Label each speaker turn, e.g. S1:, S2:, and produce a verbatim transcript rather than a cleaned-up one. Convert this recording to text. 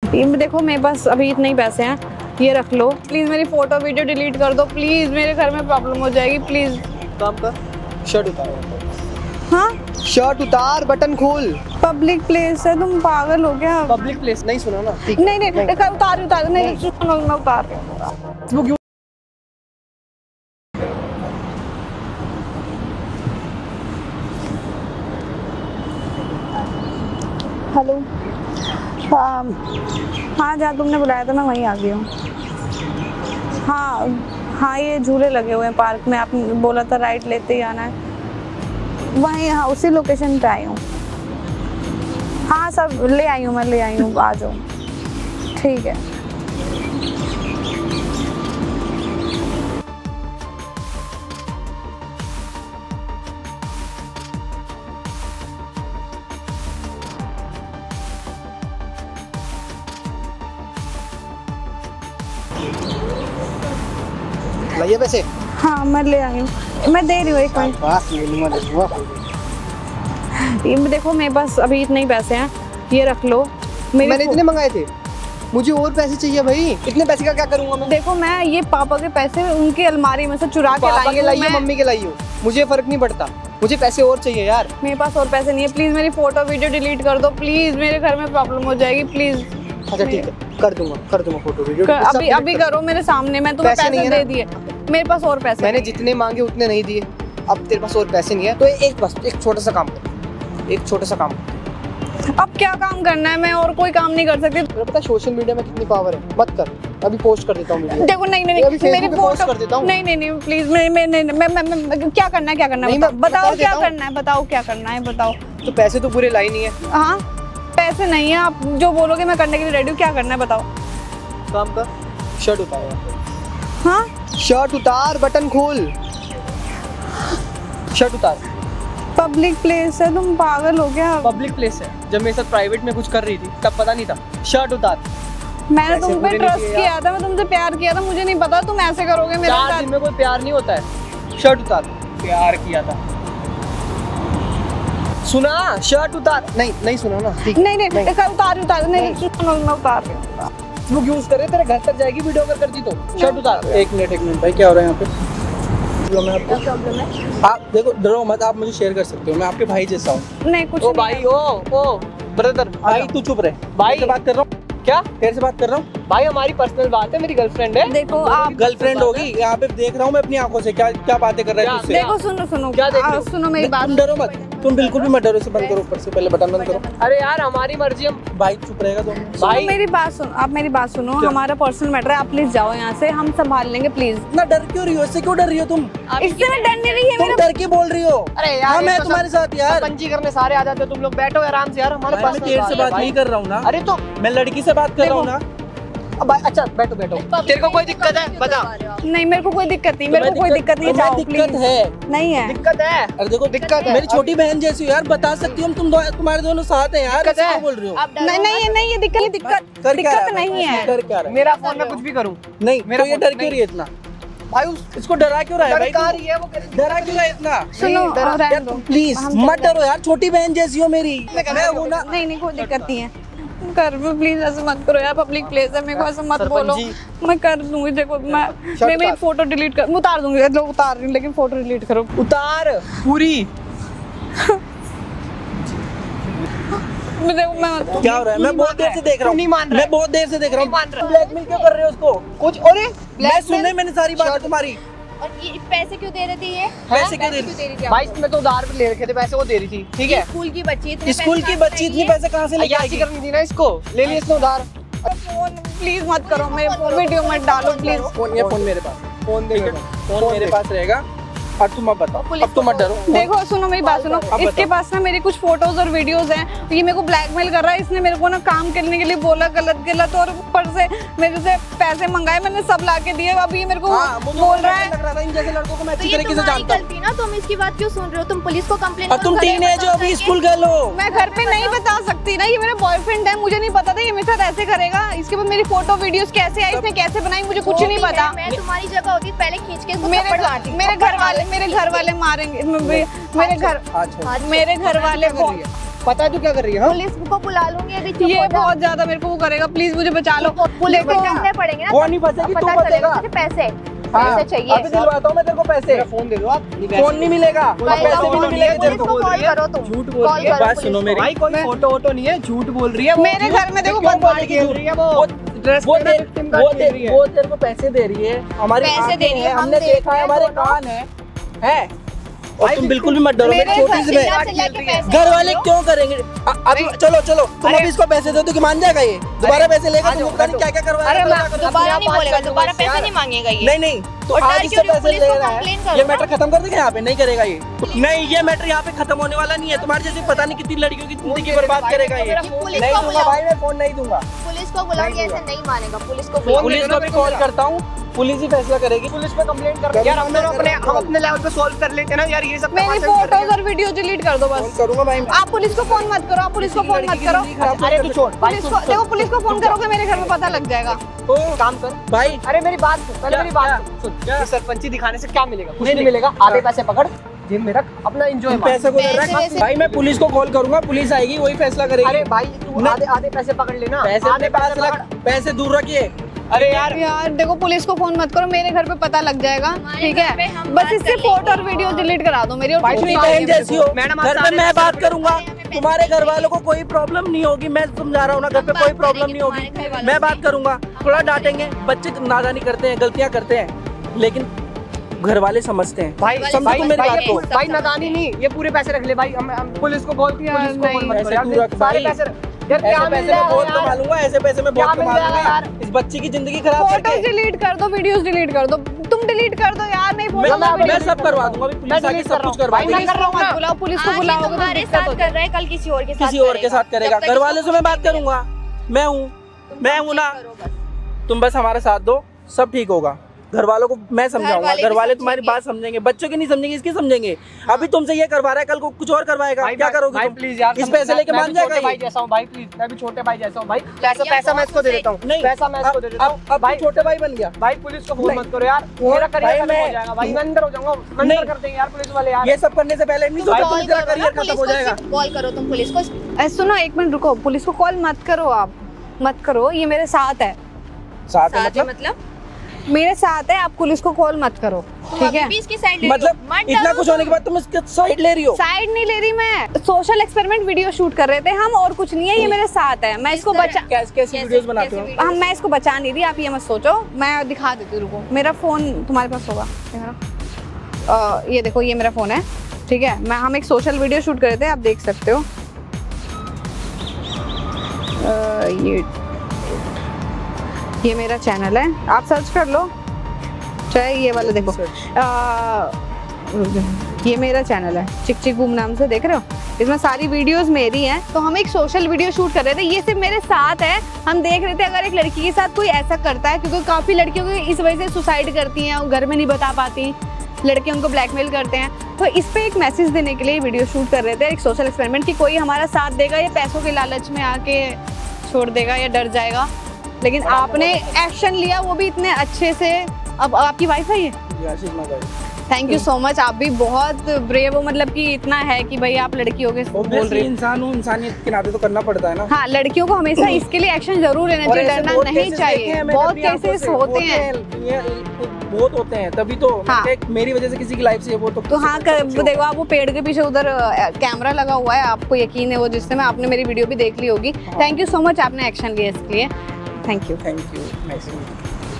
S1: ये देखो मेरे पास अभी इतने ही पैसे हैं, ये रख लो। प्लीज मेरी फोटो वीडियो डिलीट कर दो प्लीज, मेरे घर में प्रॉब्लम हो जाएगी प्लीज।
S2: काम कर, शर्ट उतार।
S1: हाँ
S2: शर्ट उतार, बटन खोल।
S1: पब्लिक प्लेस है, तुम पागल हो क्या?
S2: पब्लिक प्लेस नहीं सुना ना?
S1: नहीं नहीं, नहीं, नहीं। उतार उतार नहीं, नहीं। मैं उतार रही हूँ। हेलो, हाँ हाँ जहाँ तुमने बुलाया था मैं वहीं आ गई हूँ। हाँ हाँ ये झूले लगे हुए हैं पार्क में, आपने बोला था राइट लेते ही आना है वहीं। हाँ उसी लोकेशन पे आई हूँ। हाँ सब ले आई हूँ, मैं ले आई हूँ, आ जाओ। ठीक है।
S2: लाइए पैसे।
S1: हाँ मैं ले आई हूँ, मैं दे रही हूँ एक मिनट। ये देखो मेरे पास अभी इतने ही पैसे हैं, ये रख लो।
S2: मैंने इतने मंगाए थे, मुझे और पैसे चाहिए भाई। इतने पैसे का क्या करूंगा मैं?
S1: देखो मैं ये पापा के पैसे उनकी अलमारी में से चुरा के लाई हूँ।
S2: लाइए मम्मी के लाई हूँ, मुझे फर्क नहीं पड़ता, मुझे पैसे और चाहिए यार।
S1: मेरे पास और पैसे नहीं है, प्लीज मेरी फोटो वीडियो डिलीट कर दो प्लीज, मेरे घर में प्रॉब्लम हो जाएगी प्लीज।
S2: अच्छा ठीक है, कर दूंगा कर दूंगा फोटो वीडियो।
S1: कर, अभी अभी करो मेरे सामने, मैं तुम्हें पैसे, पैसे दे दिए, मेरे पास और पैसे।
S2: मैंने जितने मांगे उतने नहीं दिए, अब तेरे पास और पैसे नहीं है तो एक बस एक छोटा सा काम कर, एक छोटा सा काम।
S1: अब क्या काम करना है? मैं और कोई काम नहीं कर सकती।
S2: तुझे पता है सोशल मीडिया में कितनी पावर है? मत कर, अभी पोस्ट कर देता हूँ वीडियो।
S1: देखो नहीं नहीं नहीं मेरी फोटो कर देता हूँ। नहीं नहीं नहीं प्लीज, मैं मैं मैं मैं क्या करना है क्या करना है बताओ, क्या करना है बताओ, क्या करना है बताओ।
S2: तो पैसे तो पूरे लाई नहीं है।
S1: हाँ पैसे नहीं है, आप जो बोलोगे मैं करने के लिए रेडी हूँ। क्या करना है बताओ।
S2: काम कर, शर्ट उतार।
S1: हाँ
S2: शर्ट उतार, बटन खोल। शर्ट उतार।
S1: पब्लिक प्लेस है, तुम पागल हो क्या?
S2: पब्लिक प्लेस है, जब मेरे साथ प्राइवेट में कुछ कर रही थी तब पता नहीं था। शर्ट उतार।
S1: मैंने तुम पे ट्रस्ट किया था, मैं तुमसे प्यार किया था, मुझे नहीं पता तुम ऐसे करोगे मेरे साथ।
S2: चार दिन में कोई प्यार नहीं होता है। शर्ट उतार। प्यार किया था, सुना? शर्ट उतार। नहीं नहीं सुना ना? ठीक
S1: नहीं नहीं, नहीं। उतार उतार नहीं, मैं उतार रही हूँ।
S2: वो यूज करे, तेरे घर तक जाएगी वीडियो अगर कर दी तो। शर्ट उतार। एक मिनट एक मिनट भाई, क्या हो रहा है यहाँ पे? प्रॉब्लम है आपको? प्रॉब्लम है? आप देखो डरो मत, आप मुझे शेयर कर सकते हो, मैं आपके भाई जैसा हूँ।
S1: नहीं कुछ
S2: ओ भाई, ओ ओ ब्रदर भाई, तू चुप रहे भाई, बात कर रहा हूँ। क्या तेरे से बात कर रहा हूँ भाई? हमारी पर्सनल बात है, मेरी गर्लफ्रेंड है। देखो आप गर्लफ्रेंड होगी, यहाँ पे देख रहा हूँ मैं अपनी आंखों से क्या क्या बातें कर रहा है तुझसे।
S1: देखो सुनो सुनो, क्या देख रहे हो? सुनो मेरी बात।
S2: तुम डरो मत, तुम बिल्कुल भी मत डरो। से बंद करो, ऊपर से पहले बटन बंद करो। अरे यार हमारी मर्जी, हम भाई चुप रहेगा तुम
S1: भाई। मेरी बात सुनो, आप मेरी बात सुनो, हमारा पर्सनल मैटर है, आप प्लीज जाओ यहाँ से, हम संभाल लेंगे प्लीज।
S2: ना डर क्यों रही हो? इससे क्यों डर रही हो तुम?
S1: इससे मैं डर नहीं रही है,
S2: तुम डर के बोल रही हो। अरे यार मैं तुम्हारे साथ यार
S3: पंजी करने सारे आ जाते हो तुम लोग, बैठो आराम से यार। हमारे पास
S2: तेरे से बात नहीं कर रहा हूँ ना। अरे तो मैं लड़की से बात कर रहा हूँ ना। अब अच्छा बैठो बैठो। तेरे को कोई दिक्कत है बता?
S1: नहीं मेरे को कोई दिक्कत नहीं, मेरे को कोई दिक्कत नहीं। जाओ
S2: दिक्कत है?
S1: नहीं है
S2: दिक्कत है। अरे देखो दिक्कत है, मेरी छोटी बहन जैसी हो यार, बता सकती हूँ तुम तुम्हारे दोनों साथ हैं यार। क्या बोल रही हो?
S1: नहीं नहीं नहीं, ये दिक्कत दिक्कत दिक्कत नहीं है।
S2: कर क्या रहा है? मेरा फोन में कुछ भी करूँ नहीं, मेरा ये डर क्यों रही है इतना भाई? इसको डरा क्यों रहा है भाई? डरा क्यों रहा है इतना?
S1: सुनो
S2: प्लीज मत डरो यार, छोटी बहन जैसी हो मेरी। मैं हूँ ना।
S1: नहीं नहीं कोई दिक्कत नहीं है, कर में प्लीज ऐसे मत करो यार, पब्लिक प्लेस है, मेरे को ऐसे मत बोलो। मैं कर दूंगी, देखो मैं मैं मेरी फोटो डिलीट कर उतार दूंगी, लोग उतार रही हूँ लेकिन फोटो डिलीट करो।
S2: उतार पूरी।
S1: मैं देखो मैं
S2: क्या हो रहा है? मैं बहुत देर से देख रहा हूँ, नहीं मान रहा। मैं बहुत देर से देख रहा हूँ। ब्लैकमेल क्यों कर रहे हो उसको? कुछ अरे मैं सुने, मैंने सारी बात तुम्हारी।
S4: और ये पैसे क्यों दे रही थी? ये
S2: पैसे क्यों दे रही थी?
S3: भाई मैं तो उधार पे ले रखे थे पैसे, वो दे रही थी। ठीक है,
S4: स्कूल की बच्ची इतने
S2: स्कूल की बच्ची इतने पैसे कहाँ से लेके आएगी?
S3: करनी थी ना इसको, ले लिया इसने उधार।
S1: फोन प्लीज मत करो, मेरे वीडियो मत डालो प्लीज।
S2: फोन ये फोन मेरे पास, फोन दे, फोन मेरे पास रहेगा। और तुम अब बताओ, अब तुम मत डरो।
S1: देखो सुनो मेरी बात सुनो, इसके पास ना मेरी कुछ फोटोज और वीडियोस हैं, ये मेरे को ब्लैकमेल कर रहा है। इसने मेरे को ना काम करने के लिए बोला गलत गलत, और ऊपर से मेरे से पैसे मंगाए, मैंने सब ला के दिए। अब ये मेरे को
S2: हाँ,
S1: बोल रहा है
S2: लग रहा था इन जैसे लड़कों को मैं अच्छी
S4: तो
S2: तरीके से जानता हूं।
S4: गलती ना, तुम इसकी बात क्यों सुन रहे हो? तुम पुलिस को कंप्लेंट
S2: और तुम टीनेज हो, अभी स्कूल गर्ल हो।
S1: मैं घर पे नहीं बता सकती ना, ये मेरा बॉयफ्रेंड है, मुझे नहीं पता था ये मेरे साथ ऐसे करेगा। इसके बाद मेरी फोटो वीडियोस कैसे आई, इसने कैसे बनाई, मुझे कुछ नहीं पता।
S4: मैं तुम्हारी जगह होती पहले खींच के इसको
S1: मेरे मेरे घर वाले मेरे घर वाले मारेंगे, मेरे घर मेरे घर वाले
S3: पता है तू क्या कर रही है? हाँ?
S4: पुलिस को बुला लूंगी अभी, चुप
S1: ये
S4: हो जा।
S1: बहुत ज्यादा मेरे को वो करेगा, प्लीज मुझे बचा लो।
S4: पुलिस को जानने पड़ेंगे ना,
S2: वो नहीं फंसेगी, तू
S4: पता चलेगा
S2: फंसेगा।
S4: तुझे पैसे
S2: हाँ,
S4: पैसे चाहिए।
S2: अभी दिलवाता हूँ मैं तेरे को पैसे।
S3: मेरा फोन दे दो आप।
S2: फोन नहीं मिलेगा,
S4: भाई,
S2: पैसे भी
S4: फोन
S2: नहीं मिलेंगे तेरे
S4: पुलिस
S2: को।
S4: को कॉल करो तुम।
S3: झूठ बोल
S4: कॉल
S3: रही है।
S4: करो
S2: बात
S4: पुलिस
S2: सुनो
S4: को।
S2: मेरी।
S3: भाई कोई फोटो वोटो नहीं है, झूठ बोल रही है वो।
S1: मेरे घर में देखो
S2: क्यों
S1: बदमाश
S2: बोलेगी
S1: खेल
S2: झूठ?
S1: रही है
S2: वो
S1: वो।
S3: ड्रेस
S2: वो
S3: पे
S2: दे-
S3: victim का
S2: वो
S3: खेल
S2: दे-
S3: रही है।
S2: वो तेरे को पैसे दे रही है, हमारी
S4: पैसे
S2: आंखें
S4: दे रही है,
S2: हैं,
S4: हम
S2: हमने
S4: देख
S2: देखा
S4: रहे
S2: है,
S4: हैं
S2: हमारे
S4: दोनों।
S2: कान है हैं और तुम बिल्कुल भी मत डरो
S1: मेरे
S2: मेरी छोटी सी
S4: चिल्ला
S2: बहन।
S4: चिल्ला के पैसे
S2: घर वाले
S4: मांग
S2: क्यों करेंगे? अ- अब चलो चलो तुम अभी इसको पैसे दो तो कि मान जाएगा ये? दोबारा पैसे लेगा तो पता नहीं क्या क्या करवाएगा।
S4: अरे
S2: क्या
S4: मैं
S2: करेगा।
S4: दोबारा नहीं बोलेगा, दोबारा पैसे नहीं मांगेगा ये।
S2: नहीं नहीं तो
S4: और डर
S2: आज इससे
S4: क्यों रही हो?
S2: पैसे
S4: पुलिस
S2: ले
S4: को
S2: रहा
S4: कंप्लेन
S2: है,
S4: करो
S2: ये
S4: ना।
S2: मैटर खत्म कर देगा यहाँ पे? नहीं करेगा ये। नहीं ये मैटर यहाँ पे खत्म होने वाला नहीं है। तुम्हारे जैसे पता नहीं कितनी लड़कियों की जिंदगी बर्बाद करेगा ये।
S4: पुलिस
S2: नहीं
S4: को
S2: दूंगा
S4: बुलाओ।
S2: भाई, मैं फोन नहीं दूंगा।
S4: पुलिस को बुलाओ, ये ऐसे नहीं मानेगा। पुलिस को
S3: फोन
S4: बुलाओ।
S2: पुलिस को भी कॉल करता हूँ, पुलिस ही फैसला करेगी।
S3: पुलिस पे कंप्लेंट कर यार, हम दोनों अपने हम अपने लेवल पे सॉल्व कर लेते हैं ना यार, ये सब
S1: मेरी
S3: तमाशे कर रही
S1: फोटोज
S3: है।
S1: और वीडियो डिलीट कर दो
S2: फोन
S1: बस।
S2: करूंगा भाई मैं।
S1: आप पुलिस को फोन मत करो, आप पुलिस को फोन मत करो।
S3: अरे तू छोड़ भाई,
S1: पुलिस
S3: तू
S1: को देखो, पुलिस को फोन करोगे मेरे घर में पता लग जाएगा।
S2: ओ
S3: काम कर
S2: भाई
S3: अरे मेरी बात सुन, पहले
S2: क्या-
S3: मेरी बात
S2: क्या?
S3: सुन। सुन
S2: क्या?
S3: ये सरपंची दिखाने से क्या मिलेगा? कुछ
S2: नहीं,
S3: नहीं
S2: नहीं।
S3: मिलेगा। आधे पैसे पकड़ जेब में रख, अपना एंजॉय
S2: तुम पैसे को
S4: पैसे
S2: रख
S4: वैसे-
S2: भाई, मैं पुलिस को कॉल करूंगा, पुलिस आएगी वही फैसला करेगी।
S3: अरे भाई तू
S2: नहीं।
S3: आधे आधे पैसे पकड़ लेना,
S2: पैसे
S3: आधे
S2: अपने पास
S3: पैसे
S2: रख,
S3: पकड़।
S2: पैसे दूर रखिए।
S3: अरे यार
S1: यार देखो, पुलिस को फोन मत करो, मेरे घर पे पता लग जाएगा,
S4: हमारे
S1: ठीक
S4: घर पे
S1: है?
S4: हम
S1: बस
S4: बात
S1: इससे
S4: कर
S1: फोटो
S4: लेंगे।
S1: और वीडियो डिलीट करा दो मेरी। और
S3: भाई,
S2: अपनी
S1: पुलिस
S2: बहन
S1: आएगी मेरे
S2: जैसी
S1: को।
S2: हो,
S3: मैडम, आप
S2: घर में
S3: सारे
S2: मैं बात
S3: पैसे
S2: करूंगा,
S4: पैसे
S2: तुम्हारे घर
S4: देंगे।
S2: वालों को कोई प्रॉब्लम नहीं होगी। मैं समझा रहा हूँ ना, घर पे
S4: हम
S2: कोई
S4: बात
S2: प्रॉब्लम
S4: करेंगे
S2: नहीं होगी।
S4: तुम्हारे घर वालों
S2: मैं
S4: से।
S2: बात करूंगा, थोड़ा डांटेंगे, बच्चे नादानी करते हैं, गलतियां करते हैं, लेकिन घर वाले समझते हैं।
S3: भाई
S4: वाले
S3: समझो
S2: भाई,
S3: तुम मेरी
S2: भाई,
S3: बात को।
S4: सब
S3: भाई
S4: समझ
S3: नादानी नहीं, ये पूरे पैसे रख ले भाई। हम, हम पुलिस को कॉल
S1: यार,
S3: पुलिस को कॉल मत
S2: नहीं।
S3: करो यार,
S2: पैसे तू रख
S3: सारे
S2: भाई।
S3: पैसे रख। यार क्या
S2: ऐसे
S3: मिल
S2: पैसे
S3: रहा
S2: मैं
S3: है
S2: बहुत
S3: यार?
S2: कमा लूंगा, ऐसे पैसे मैं
S3: क्या
S2: बहुत
S3: मिल
S2: कमा
S3: रहा है
S2: लूंगा
S3: यार?
S2: इस बच्ची की जिंदगी खराब
S1: फोटोज
S2: करके।
S1: डिलीट कर दो, वीडियोस डिलीट कर दो, तुम डिलीट कर दो यार। नहीं
S2: मैं,
S1: फोटो
S3: मैं-
S2: मैं सब करवा दूंगा, अभी
S3: मैं
S2: पुलिस आके
S3: delete
S2: सब
S3: कर रहा
S2: कुछ
S3: हूँ।
S2: करवा
S3: भाई, मैं
S2: देगी।
S3: कर रहा हूँ ना।
S1: बुलाओ पुलिस को,
S4: आज ये
S1: बुलाओगे तो
S4: तुम्हारे
S1: दिक्कत
S4: साथ
S1: हो
S4: कर
S1: जाएगी।
S4: रहा है, कल किसी और के साथ
S2: किसी और के साथ करेगा,
S4: जब तक
S2: घर वालों
S4: इसको
S2: से मैं बात
S4: कुछ नहीं
S2: करूंगा। मैं हूँ
S4: तुम
S2: मैं हूँ ना,
S4: करो बस।
S2: तुम बस हमारे साथ दो, सब ठीक होगा। घर वालों को मैं समझाऊंगा,
S4: वाले
S2: घर
S4: भी
S2: वाले तुम्हारी
S4: समझेंगे।
S2: बात समझेंगे, बच्चों की नहीं समझेंगे, इसकी समझेंगे। अभी तुमसे ये करवा रहा है, कल को कुछ और करवाएगा,
S3: भाई,
S2: क्या
S3: भाई,
S2: करोगे
S3: भाई
S2: तुम?
S3: प्लीज यार,
S2: इस
S3: सम-
S2: पैसे लेके
S3: मैं
S2: मान
S3: भी
S2: जाएगा
S3: छोटे भाई
S2: ये?
S3: जैसा हूँ भाई, प्लीज मैं भी छोटे भाई जैसा हूँ भाई। पैसा
S4: यार,
S3: पैसा मैं
S4: बहुत
S3: इसको दे देता हूँ,
S2: नहीं,
S3: पैसा मैं इसको
S2: अब
S3: दे देता
S2: अब
S3: हूँ
S2: अब
S3: भाई।
S2: तू छोटे भाई बन गया।
S3: भाई पुलिस को फोन
S2: नहीं।
S3: मत करो यार,
S2: फोन-
S3: मेरा
S2: भाई,
S3: करियर खत्म
S2: मैं-
S3: हो जाएगा भाई, मैं अंदर हो जाऊंगा, मैं
S2: नहीं।
S3: अंदर कर देंगे यार पुलिस वाले यार।
S2: ये सब करने से पहले नहीं सोचा
S4: कॉल
S2: तुम तेरा
S4: करो ना
S2: करियर
S4: पुलिस
S2: खत्म हो
S4: को,
S2: जाएगा।
S4: सिर्फ कॉल करो तुम पुलिस को।
S1: ऐ, सुनो एक मिनट रुको, पुलिस को कॉल मत करो, आप मत करो, ये मेरे साथ है,
S2: साथ में
S4: साथ ही
S2: मतलब
S4: मतलब
S1: मेरे साथ है, आप पुलिस को कॉल मत करो,
S4: तुम
S1: ठीक
S4: अभी
S1: है?
S4: भी इसकी साइड ले रही हो।
S2: मतलब
S4: मत
S2: इतना
S4: डरो
S2: कुछ
S4: तुम।
S2: होने के बाद तुम इसके साइड ले रही हो।
S1: साइड नहीं ले रही मैं, सोशल एक्सपेरिमेंट वीडियो शूट कर रहे थे हम, और कुछ नहीं है, ये मेरे साथ है। मैं इसको
S4: तरह?
S1: बचा
S2: कैसे कैसी
S4: कैसे-
S2: वीडियोस बनाते
S4: कैसे
S2: हो?
S4: वीडियो?
S1: हम मैं इसको बचा नहीं रही, आप ये मत सोचो, मैं दिखा देती हूँ, रुको। मेरा फोन तुम्हारे पास होगा, ये मेरा अ, ये देखो, ये मेरा फोन है, ठीक है? मैं हम एक सोशल वीडियो शूट कर रहे थे, आप देख सकते हो। अ, ये ये मेरा चैनल है, आप सर्च कर लो, चाहे ये वाला देखो। आ, ये मेरा चैनल है, चिक चिक बूम नाम से, देख रहे हो? इसमें सारी वीडियोस मेरी हैं। तो हम एक सोशल वीडियो शूट कर रहे थे, ये सिर्फ मेरे साथ है। हम देख रहे थे अगर एक लड़की के साथ कोई ऐसा करता है, क्योंकि काफ़ी लड़कियों को इस वजह से सुसाइड करती हैं, वो घर में नहीं बता पाती, लड़के उनको ब्लैकमेल करते हैं। तो इस पे एक मैसेज देने के लिए वीडियो शूट कर रहे थे, एक सोशल एक्सपेरिमेंट, कि कोई हमारा साथ देगा या पैसों के लालच में आके छोड़ देगा या डर जाएगा। लेकिन आपने एक्शन लिया, वो भी इतने अच्छे से। अब आपकी वाइफ है ये? थैंक यू सो मच, आप भी बहुत ब्रेव हो, मतलब कि इतना है कि भाई आप लड़कियों के बोल रहे
S2: Obviously
S1: हो।
S2: इंसान हूँ, इंसानियत के नाते तो करना पड़ता है ना।
S1: हाँ, लड़कियों को हमेशा इसके लिए एक्शन जरूर लेना
S2: और
S1: चाहिए,
S2: ऐसे
S1: डरना
S2: बहुत
S1: नहीं
S2: cases देखे
S1: चाहिए।
S2: हैं मैंने
S1: बहुत
S2: अपनी आंखों
S1: केसेस
S2: से,
S1: होते हैं।
S2: ये बहुत होते हैं, तभी तो
S1: हाँ।
S2: मतलब मेरी वजह से किसी की लाइफ से वो तो
S1: तो हाँ, कर, वो देखो आप, वो पेड़ के पीछे उधर अ, कैमरा लगा हुआ है, आपको यकीन है वो, जिससे मैं, आपने मेरी वीडियो भी देख ली होगी। थैंक यू सो मच, आपने एक्शन लिया इसके लिए, थैंक यू।
S2: Thank you.